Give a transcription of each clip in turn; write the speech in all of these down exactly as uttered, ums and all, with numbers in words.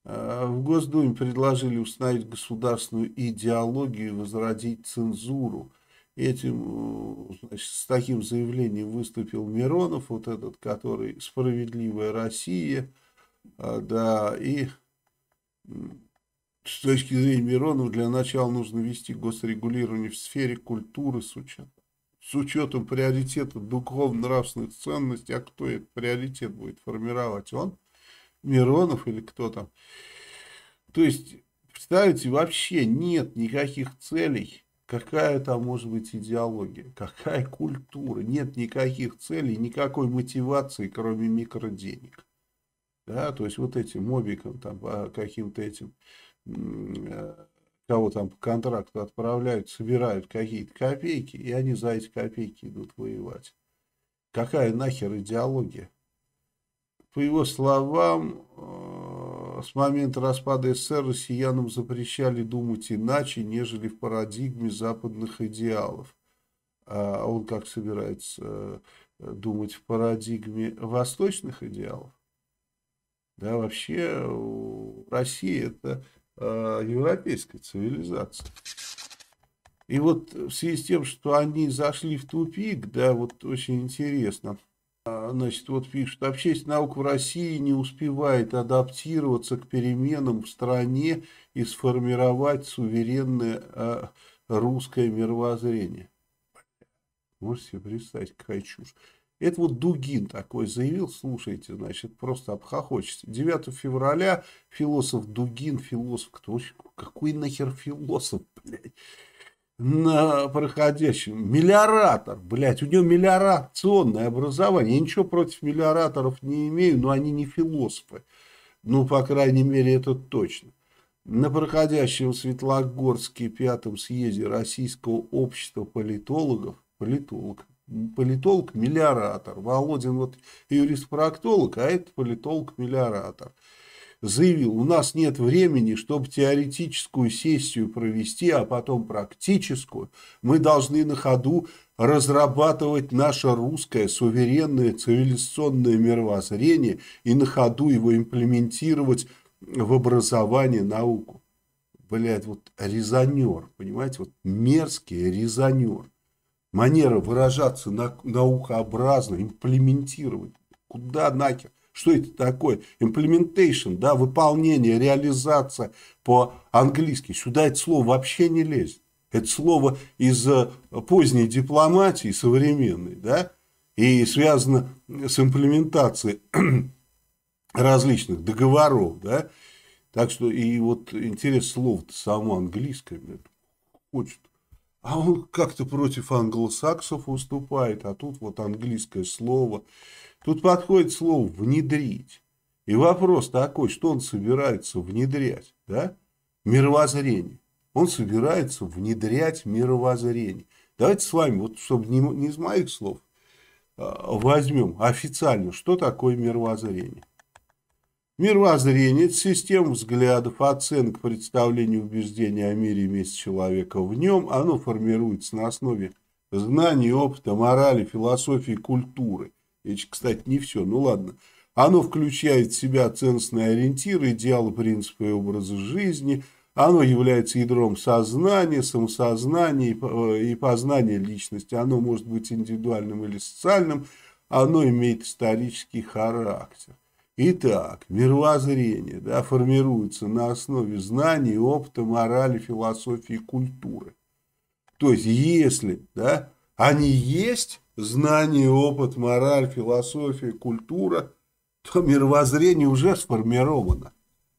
В Госдуме предложили установить государственную идеологию и возродить цензуру. Этим, значит, с таким заявлением выступил Миронов, вот этот, который «Справедливая Россия». Да, и с точки зрения Миронова для начала нужно ввести госрегулирование в сфере культуры с учетом, с учетом приоритета духовно-нравственных ценностей. А кто этот приоритет будет формировать? Он? Миронов или кто там? То есть, представляете, вообще нет никаких целей. Какая там может быть идеология? Какая культура? Нет никаких целей, никакой мотивации, кроме микроденег. Да, то есть, вот этим мобикам, там, каким-то этим, кого там по контракту отправляют, собирают какие-то копейки, и они за эти копейки идут воевать. Какая нахер идеология? По его словам, с момента распада СССР россиянам запрещали думать иначе, нежели в парадигме западных идеалов. А он как собирается думать в парадигме восточных идеалов? Да, вообще Россия — это европейская цивилизация. И вот в связи с тем, что они зашли в тупик, да, вот очень интересно. Значит, вот пишут, общественная наука в России не успевает адаптироваться к переменам в стране и сформировать суверенное а, русское мировоззрение. Можете себе представить, какая чушь. Это вот Дугин такой заявил, слушайте, значит, просто обхохочете. девятого февраля философ Дугин, философ, кто, какой нахер философ, блядь? На проходящем. Мелиоратор, блядь, у него мелиорационное образование. Я ничего против мелиораторов не имею, но они не философы. Ну, по крайней мере, это точно. На проходящем в Светлогорске пятом съезде Российского общества политологов, политолог, политолог-мелиоратор. Володин вот юрист-проктолог, а это политолог-мелиоратор. Заявил, у нас нет времени, чтобы теоретическую сессию провести, а потом практическую. Мы должны на ходу разрабатывать наше русское суверенное цивилизационное мировоззрение и на ходу его имплементировать в образование, науку. Блядь, вот резонер, понимаете, вот мерзкий резонер. Манера выражаться наукообразно, имплементировать. Куда нахер? Что это такое? Implementation, да, выполнение, реализация по-английски. Сюда это слово вообще не лезет. Это слово из поздней дипломатии, современной, да, и связано с имплементацией различных договоров, да. Так что, и вот интерес слова-то само английское, хочет. А он как-то против англосаксов выступает, а тут вот английское слово. Тут подходит слово «внедрить». И вопрос такой, что он собирается внедрять, да? Мировоззрение. Он собирается внедрять мировоззрение. Давайте с вами, вот чтобы не, не из моих слов, возьмем официально, что такое мировоззрение. Мировоззрение – это система взглядов, оценок, представлений, убеждений о мире и месте человека в нем. Оно формируется на основе знаний, опыта, морали, философии, культуры. Это, кстати, не все, ну ладно. Оно включает в себя ценностные ориентиры, идеалы, принципы и образы жизни. Оно является ядром сознания, самосознания и познания личности. Оно может быть индивидуальным или социальным. Оно имеет исторический характер. Итак, мировоззрение, да, формируется на основе знаний, опыта, морали, философии и культуры. То есть, если, да, они есть, знания, опыт, мораль, философия, культура, то мировоззрение уже сформировано.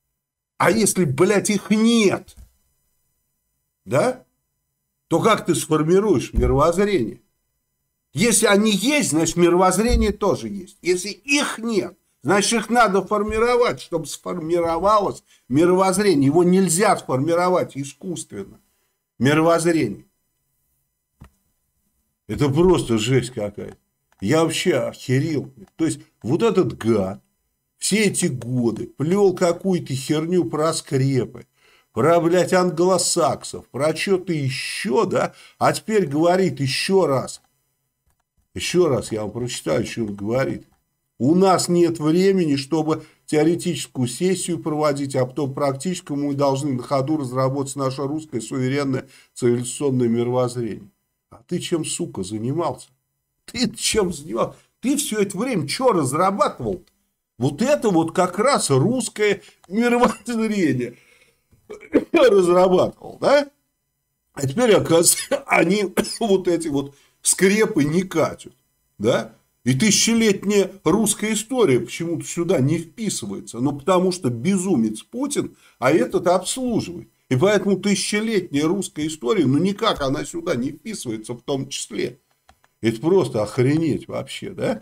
А если, блядь, их нет, да, то как ты сформируешь мировоззрение? Если они есть, значит, мировоззрение тоже есть. Если их нет, значит, их надо формировать, чтобы сформировалось мировоззрение. Его нельзя сформировать искусственно. Мировоззрение. Это просто жесть какая-то. Я вообще охерел. То есть, вот этот гад все эти годы плел какую-то херню про скрепы, про, блядь, англосаксов, про что-то еще, да, а теперь говорит еще раз. Еще раз я вам прочитаю, что он говорит. У нас нет времени, чтобы теоретическую сессию проводить, а потом практическую мы должны на ходу разработать наше русское суверенное цивилизационное мировоззрение. А ты чем, сука, занимался? Ты чем занимался? Ты все это время что разрабатывал? Вот это вот как раз русское мировоззрение разрабатывал, да? А теперь, оказывается, они вот эти вот скрепы не катят, да? И тысячелетняя русская история почему-то сюда не вписывается. Ну, потому что безумец Путин, а этот обслуживает. И поэтому тысячелетняя русская история, ну, никак она сюда не вписывается в том числе. Это просто охренеть вообще, да?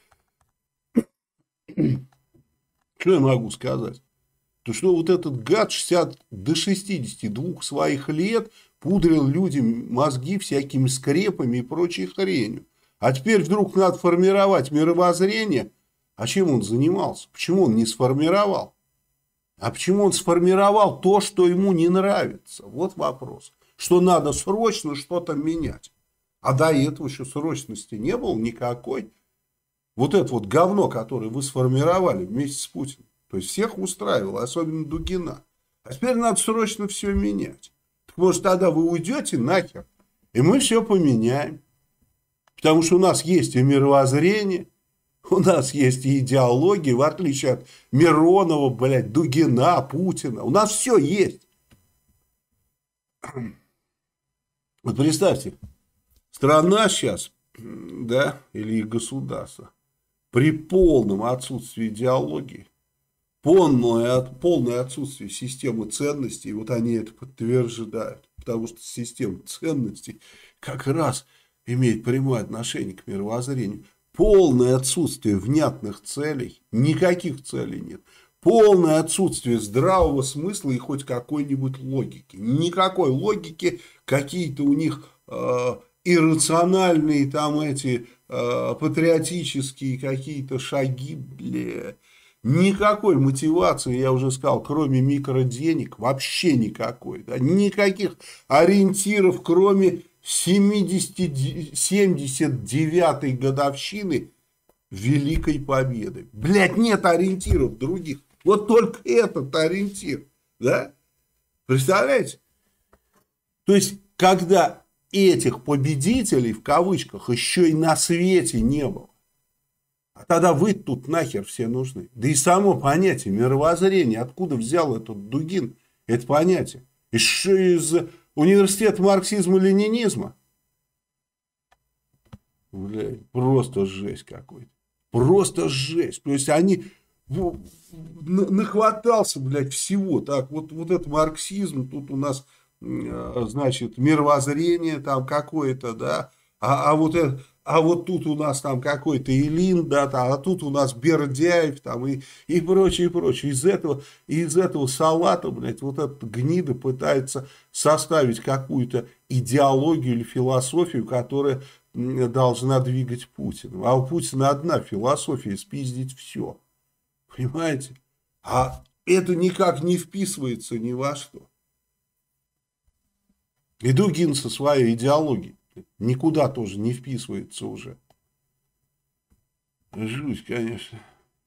Что я могу сказать? То, что вот этот гад шестьдесят до шестидесяти двух своих лет пудрил людям мозги всякими скрепами и прочей хренью. А теперь вдруг надо формировать мировоззрение. А чем он занимался? Почему он не сформировал? А почему он сформировал то, что ему не нравится? Вот вопрос. Что надо срочно что-то менять. А до этого еще срочности не было никакой. Вот это вот говно, которое вы сформировали вместе с Путиным. То есть всех устраивало, особенно Дугина. А теперь надо срочно все менять. Так может тогда вы уйдете нахер, и мы все поменяем. Потому что у нас есть и мировоззрение, у нас есть и идеология, в отличие от Миронова, блядь, Дугина, Путина. У нас все есть. Вот представьте, страна сейчас, да, или государство, при полном отсутствии идеологии, полное, полное отсутствие системы ценностей, вот они это подтверждают, потому что система ценностей как раз имеет прямое отношение к мировоззрению. Полное отсутствие внятных целей, никаких целей нет. Полное отсутствие здравого смысла и хоть какой-нибудь логики. Никакой логики, какие-то у них э, иррациональные там эти э, патриотические какие-то шаги, бля. Никакой мотивации, я уже сказал, кроме микроденег, вообще никакой. Да? Никаких ориентиров, кроме семьдесят девятой годовщины Великой Победы. Блядь, нет ориентиров других. Вот только этот ориентир. Да? Представляете? То есть, когда этих победителей, в кавычках, еще и на свете не было. А тогда вы тут нахер все нужны. Да и само понятие мировоззрения, откуда взял этот Дугин это понятие? Из, из университета марксизма-ленинизма? Блядь, просто жесть какой-то. Просто жесть. То есть они нахватался, блядь, всего. Так, вот, вот это марксизм, тут у нас, значит, мировоззрение там какое-то, да, а, а вот это... А вот тут у нас там какой-то Ильин, да, там, а тут у нас Бердяев, там, и, и прочее, и прочее. Из этого, из этого салата, блядь, вот эта гнида пытается составить какую-то идеологию или философию, которая должна двигать Путиным. А у Путина одна философия — спиздить все. Понимаете? А это никак не вписывается ни во что. И Дугин со своей идеологией никуда тоже не вписывается уже. Жуть, конечно.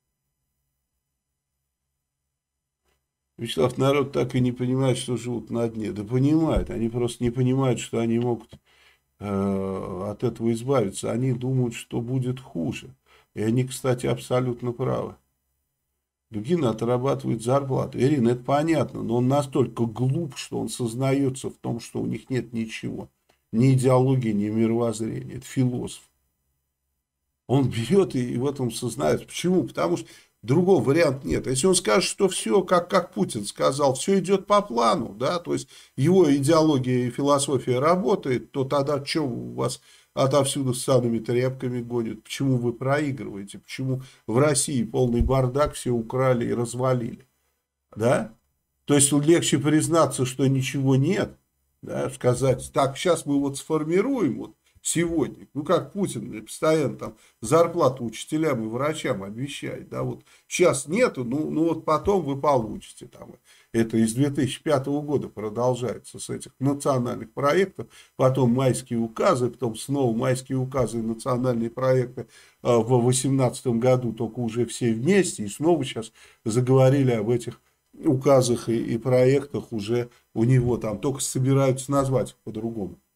Вячеслав, народ так и не понимает, что живут на дне. Да понимают. Они просто не понимают, что они могут э, от этого избавиться. Они думают, что будет хуже. И они, кстати, абсолютно правы. Дугин отрабатывает зарплату. Ирина, это понятно, но он настолько глуп, что он сознается в том, что у них нет ничего. Ни идеологии, ни мировоззрения. Это философ. Он берет и в этом сознается. Почему? Потому что другого варианта нет. Если он скажет, что все, как, как Путин сказал, все идет по плану, да, то есть его идеология и философия работает, то тогда что у вас отовсюду с санными тряпками гонят? Почему вы проигрываете? Почему в России полный бардак, все украли и развалили? Да? То есть легче признаться, что ничего нет. Да, сказать, так, сейчас мы вот сформируем, вот, сегодня. Ну, как Путин постоянно там зарплату учителям и врачам обещает. Да, вот сейчас нету, ну, ну вот потом вы получите. Там, это из две тысячи пятого года продолжается с этих национальных проектов. Потом майские указы, потом снова майские указы и национальные проекты в две тысячи восемнадцатом году, только уже все вместе. И снова сейчас заговорили об этих указах и, и проектах уже у него там, только собираются назвать их по-другому.